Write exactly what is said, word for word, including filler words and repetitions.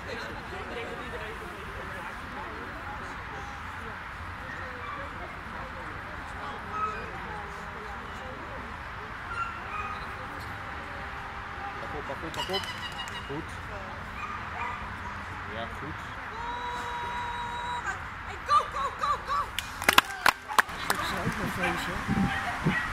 Pak op, pak op, pak op. Goed. Ja, goed. Hey, go, go, go, go! Ik zou ook nog feest, hè?